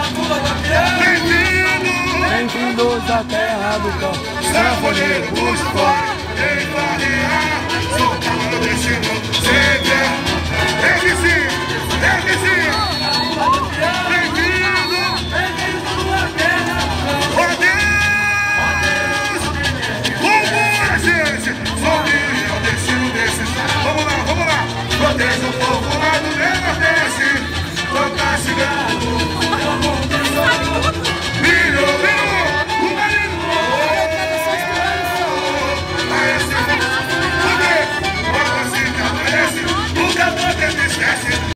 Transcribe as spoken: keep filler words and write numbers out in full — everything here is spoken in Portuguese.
Bem-vindos à terra do cão, sanfoneiro, puxa o fone. Quem vai rear, sou o destino, sempre